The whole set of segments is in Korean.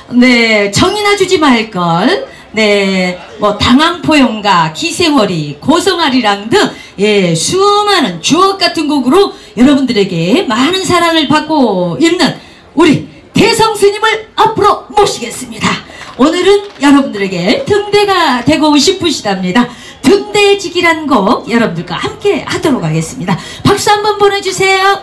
네, 정이나 주지 말걸. 네, 뭐 당황포용가, 기생어리, 고성아리랑 등 예, 수많은 주옥 같은 곡으로 여러분들에게 많은 사랑을 받고 있는 우리 대성스님을 앞으로 모시겠습니다. 오늘은 여러분들에게 등대가 되고 싶으시답니다. 등대지기란 곡 여러분들과 함께 하도록 하겠습니다. 박수 한번 보내주세요.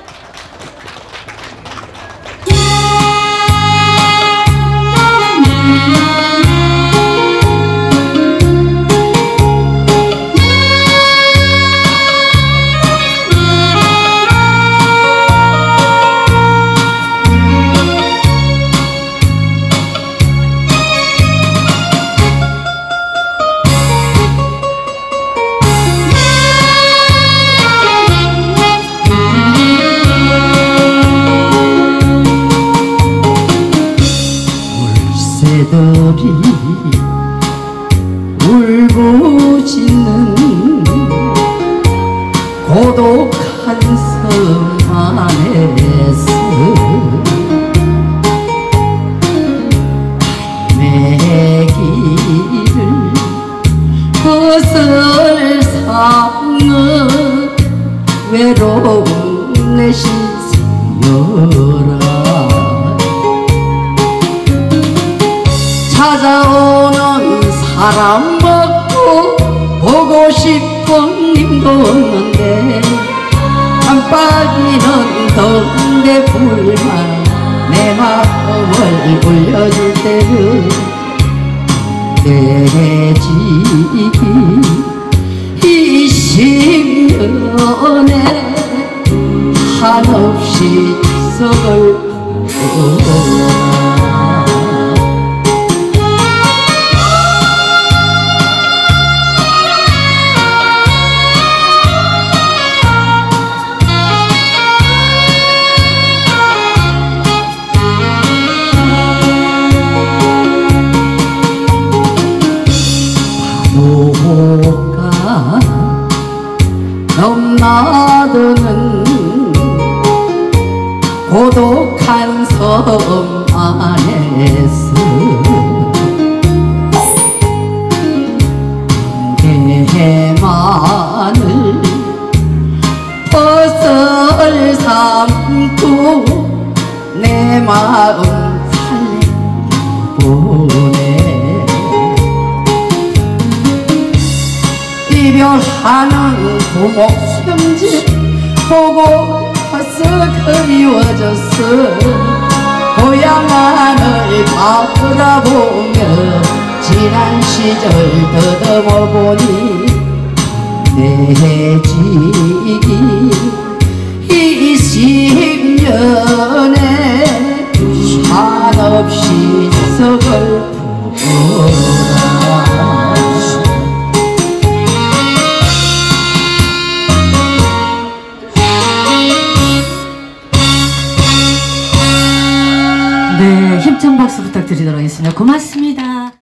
새들이 울부짖는 고독한 섬 안에서 삶의 길을 벗을 삼는 외로운 내 신세여라. 찾아오는 사람 먹고 보고 싶은 님도 없는데 깜빡이는 덩대 불만 내 마음을 울려줄 때는 대지기 20년에 한없이 썩을 보라. 바보가 넘나드는 고독한 섬 안에서 한개만을 벗을 삼고 내 마음 살려보내. 이별하는 부모 형제 보고 벌써 그리워졌어. 고향 하늘 바라보며 지난 시절 더듬어 보니 대지기 20년에 한없이 썩을 보라. 네, 힘찬 박수 부탁드리도록 하겠습니다. 고맙습니다.